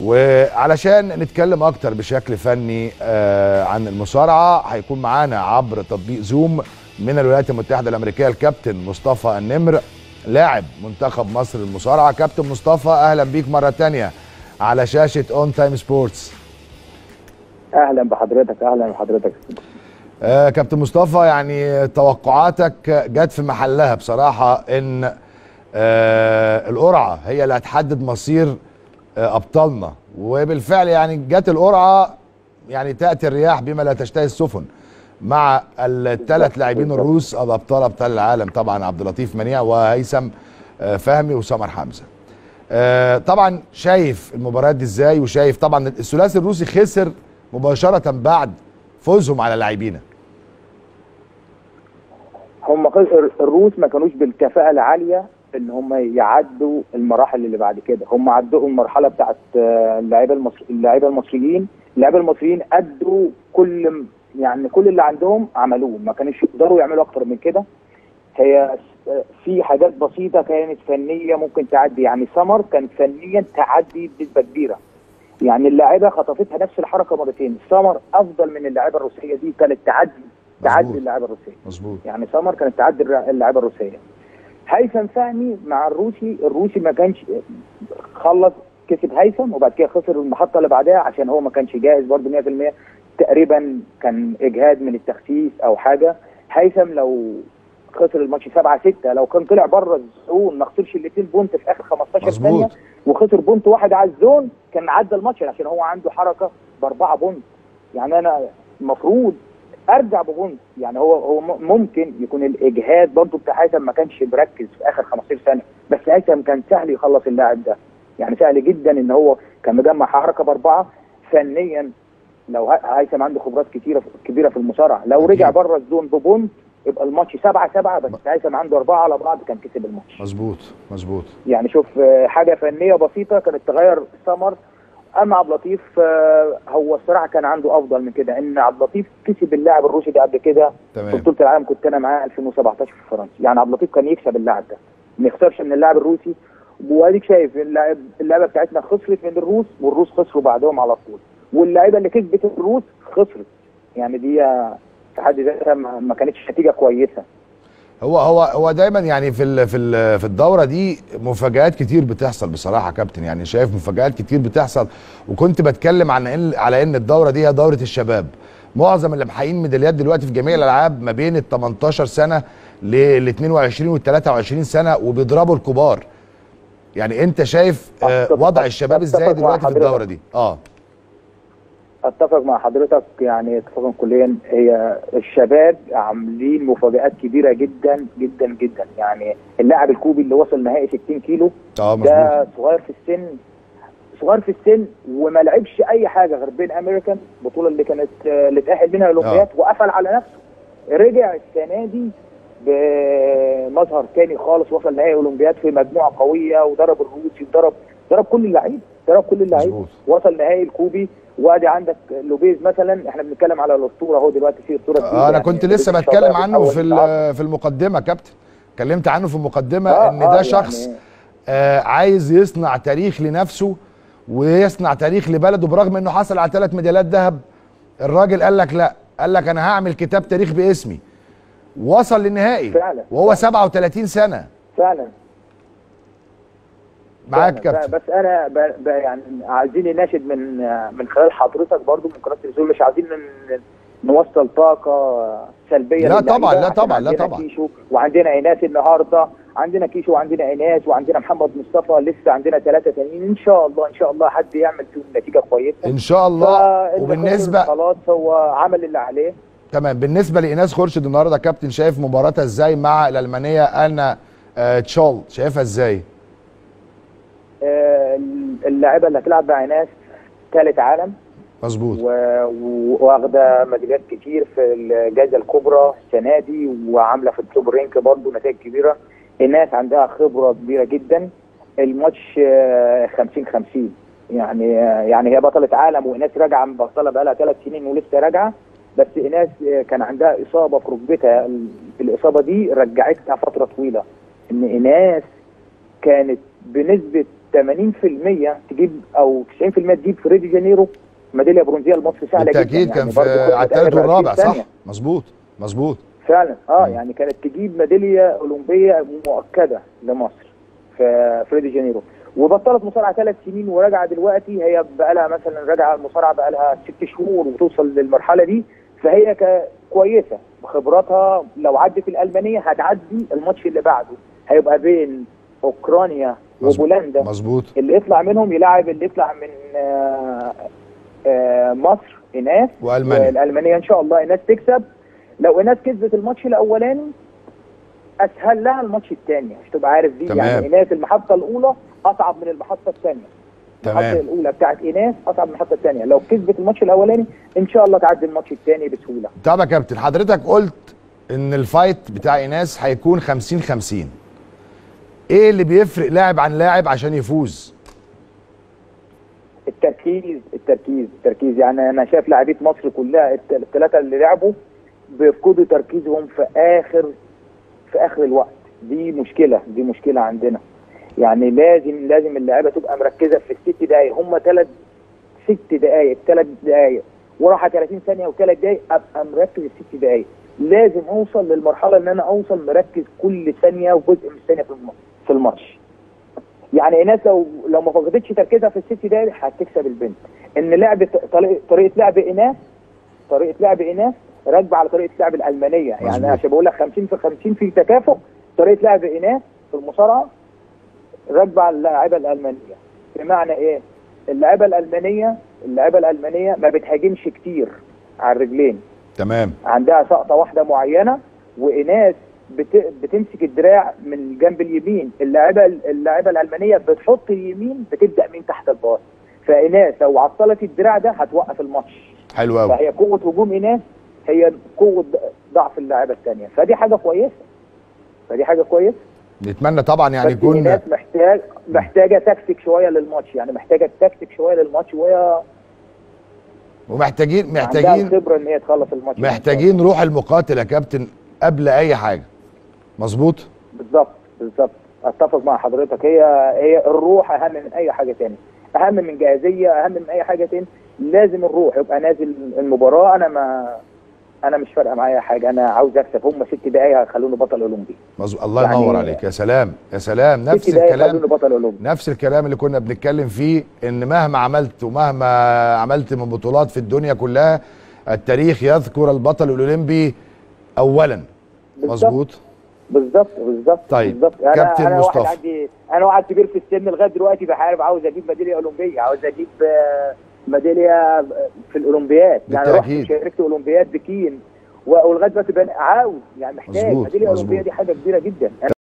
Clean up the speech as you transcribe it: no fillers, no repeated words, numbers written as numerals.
وعلشان نتكلم اكتر بشكل فني عن المصارعه هيكون معانا عبر تطبيق زوم من الولايات المتحده الامريكيه الكابتن مصطفى النمر لاعب منتخب مصر للمصارعه. كابتن مصطفى اهلا بيك مره ثانيه على شاشه اون تايم سبورتس. اهلا بحضرتك. اهلا بحضرتك. كابتن مصطفى، يعني توقعاتك جت في محلها بصراحه ان القرعه هي اللي هتحدد مصير ابطالنا، وبالفعل يعني جت القرعه، يعني تاتي الرياح بما لا تشتهي السفن مع الثلاث لاعبين الروس ابطال العالم، طبعا عبد اللطيف منيع وهيثم فهمي وسمر حمزه. طبعا شايف المباريات دي ازاي؟ وشايف طبعا الثلاثي الروسي خسر مباشره بعد فوزهم على لاعبينا. هم الروس ما كانوش بالكفاءه العاليه ان هم يعدوا المراحل اللي بعد كده. هم عدوا المرحله بتاعت اللعيبه المصريين ادوا كل اللي عندهم عملوه، ما كانوش يقدروا يعملوا اكتر من كده. هي في حاجات بسيطه كانت فنيه ممكن تعدي، يعني سمر كان فنيا تعدي بنسبه كبيره، يعني اللاعيبه خطفتها نفس الحركه مرتين. سمر افضل من اللاعيبه الروسيه دي، كانت تعدي اللاعيبه الروسيه. مظبوط. يعني سمر كانت تعدي اللاعيبه الروسيه. هيثم فهمي مع الروسي ما كانش خلص، كسب هيثم وبعد كده خسر المحطه اللي بعدها عشان هو ما كانش جاهز برضه 100%، تقريبا كان اجهاد من التخسيس او حاجه. هيثم لو خسر الماتش 7-6، لو كان طلع بره الزون ما خسرش الاثنين بونت في اخر 15 ثانيه وخسر بونت واحد على الزون، كان عدى الماتش عشان هو عنده حركه ب4 بونت. يعني انا المفروض ارجع ببونت، يعني هو ممكن يكون الاجهاد برضه بتاع هيثم ما كانش مركز في اخر 15 ثانيه، بس هيثم كان سهل يخلص اللاعب ده، يعني سهل جدا ان هو كان مجمع حركه ب4 فنيا. لو هيثم عنده خبرات كبيره في المصارعه، لو رجع بره الزون ببونت يبقى الماتش 7-7، بس هيثم عنده 4 على بعض كان كسب الماتش. مظبوط. يعني شوف حاجه فنيه بسيطه كانت تغير سمر. اما عبد اللطيف هو الصراحه كان عنده افضل من كده، ان عبد اللطيف كسب اللاعب الروسي ده قبل كده في بطوله العالم، كنت انا معاه 2017 في فرنسا. يعني عبد اللطيف كان يكسب اللاعب ده، ما يخسرش من اللاعب الروسي. واديك شايف اللعبه بتاعتنا خسرت من الروس، والروس خسروا بعدهم على طول، واللاعيبه اللي كسبت الروس خسرت. يعني دي في حد ذاتها ما كانتش نتيجه كويسه. هو دايما يعني في الدوره دي مفاجآت كتير بتحصل بصراحه كابتن، يعني شايف مفاجآت كتير بتحصل. وكنت بتكلم على ان الدوره دي هي دوره الشباب. معظم اللي محققين ميداليات دلوقتي في جميع الالعاب ما بين ال 18 سنه لل 22 وال 23 سنه، وبيضربوا الكبار. يعني انت شايف وضع الشباب ازاي دلوقتي في الدوره دي؟ اتفق مع حضرتك، يعني اتفاقا كليا. هي الشباب عاملين مفاجآت كبيره جدا جدا جدا. يعني اللاعب الكوبي اللي وصل نهائي 60 كيلو ده صغير في السن وما لعبش اي حاجه غير بين امريكان، البطوله اللي اتاهل منها الاولمبياد، وقفل على نفسه. رجع السنه دي بمظهر تاني خالص، وصل نهائي اولمبياد في مجموعه قويه، وضرب الروسي وضرب كل اللعيبه، وصل نهائي الكوبي. وادي عندك لوبيز مثلا، احنا بنتكلم على الاسطوره اهو دلوقتي، في اسطوره انا يعني كنت لسه بتكلم عنه في المقدمه كابتن، اتكلمت عنه في المقدمه ان ده شخص عايز يصنع تاريخ لنفسه ويصنع تاريخ لبلده، برغم انه حصل على 3 ميداليات ذهب. الراجل قال لك لا، قال لك انا هعمل كتاب تاريخ باسمي. وصل للنهائي فعلا وهو 37 سنه فعلا. معاك كابتن. بس انا يعني عايزين نناشد من خلال حضرتك برضو من قناه التلفزيون، مش عايزين نوصل طاقه سلبيه. لا طبعا. كيشو وعندنا ايناس النهارده، عندنا كيشو وعندنا ايناس وعندنا محمد مصطفى، لسه عندنا 3 تانيين. ان شاء الله حد يعمل فيهم نتيجه كويسه ان شاء الله. وبالنسبه خلاص هو عمل اللي عليه. تمام. بالنسبه لايناس خورشيد النهارده كابتن، شايف مباراتها ازاي مع الالمانيه انا تشول؟ شايفها ازاي؟ اللاعبه اللي هتلعب مع ايناس 3 عالم مظبوط، واخده ميداليات كتير في الجائزه الكبرى السنه دي، وعامله في التوب رينك برضه نتائج كبيره. ايناس عندها خبره كبيره جدا. الماتش 50-50، يعني هي بطله عالم، وايناس راجعه من بطله بقى لها 3 سنين ولسه راجعه. بس ايناس كان عندها اصابه في ركبتها، الاصابه دي رجعتها فتره طويله. ان ايناس كانت بنسبه 80% تجيب او 90% تجيب في ريو دي جانيرو ميداليه برونزيه لمصر سهله جدا. بالتاكيد كان في على الثالث والرابع صح؟ مظبوط مظبوط فعلا. يعني كانت تجيب ميداليه اولمبيه مؤكده لمصر في ريو دي جانيرو، وبطلت مصارعه 3 سنين وراجعه دلوقتي. هي بقى لها مثلا راجعه المصارعه بقى لها 6 شهور وتوصل للمرحله دي، فهي كويسه بخبراتها. لو عدت الالمانيه هتعدي الماتش اللي بعده، هيبقى بين اوكرانيا وبولندا. مظبوط. اللي يطلع منهم يلاعب اللي يطلع من مصر ايناس، والمانيا. والالمانيه ان شاء الله ايناس تكسب. لو ايناس كسبت الماتش الاولاني اسهل لها الماتش الثاني، مش تبقى عارف دي. تمام. يعني ايناس المحطه الاولى اصعب من المحطه الثانيه. المحطه الاولى بتاعت ايناس اصعب من المحطه الثانيه. لو كسبت الماتش الاولاني ان شاء الله تعدي الماتش الثاني بسهوله. طب يا كابتن حضرتك قلت ان الفايت بتاع ايناس هيكون 50-50، ايه اللي بيفرق لاعب عن لاعب عشان يفوز؟ التركيز. يعني انا شايف لاعبيه مصر كلها الثلاثه اللي لعبوا بيفقدوا تركيزهم في اخر الوقت. دي مشكله عندنا. يعني لازم اللاعيبه تبقى مركزه في الست دقائق. هم 3 دقائق وراحه 30 ثانيه و3 دقائق، ابقى مركز الست دقائق. لازم اوصل للمرحله ان انا اوصل مركز كل ثانيه وجزء من الثانيه في الماتش. يعني ايناس لو ما فقدتش تركيزها في الست دقائق هتكسب البنت. ان لعبه طريقه لعب ايناس راكبه على طريقه لعب الالمانيه. مزبوط. يعني عشان بقول لك 50-50 في تكافؤ. طريقه لعب ايناس في المصارعه راكبه على اللاعبه الالمانيه. بمعنى ايه؟ اللاعبه الالمانيه ما بتهاجمش كتير على الرجلين. تمام. عندها سقطه واحده معينه، وايناس بتمسك الدراع من الجنب اليمين. اللاعبه الالمانيه بتحط اليمين، بتبدا من تحت الباص. فايناس لو عطلت الدراع ده هتوقف الماتش. حلو قوي. فهي قوه هجوم ايناس هي قوه ضعف اللاعبه الثانيه. فدي حاجه كويسه. نتمنى طبعا يعني يكون ايناس محتاجه تكتيك شويه للماتش. يعني محتاجه تكتيك شويه للماتش، ومحتاجين عندها خبره ان هي تخلص الماتش. محتاجين روح المقاتل يا كابتن قبل اي حاجه. مظبوط. بالظبط. اتفق مع حضرتك. هي الروح اهم من اي حاجه تاني، اهم من جاهزيه، اهم من اي حاجه تاني. لازم الروح يبقى نازل المباراه. انا مش فارقه معايا حاجه، انا عاوز اكسب. هم 6 دقائق هيخلوني بطل اولمبي. الله ينور يعني عليك. يا سلام نفس الكلام. نفس الكلام اللي كنا بنتكلم فيه، ان مهما عملت ومهما عملت من بطولات في الدنيا كلها، التاريخ يذكر البطل الاولمبي اولا. مظبوط. بالظبط. طيب بالظبط. كابتن مصطفى، انا واحد كبير في السن لغايه دلوقتي بحارب، عاوز اجيب ميداليه اولمبيه، عاوز اجيب ميداليه في الاولمبياد. يعني رحت شاركت اولمبياد بكين ولغايه دلوقتي عاوز، يعني محتاج ميداليه اولمبيه. دي حاجه كبيره جدا.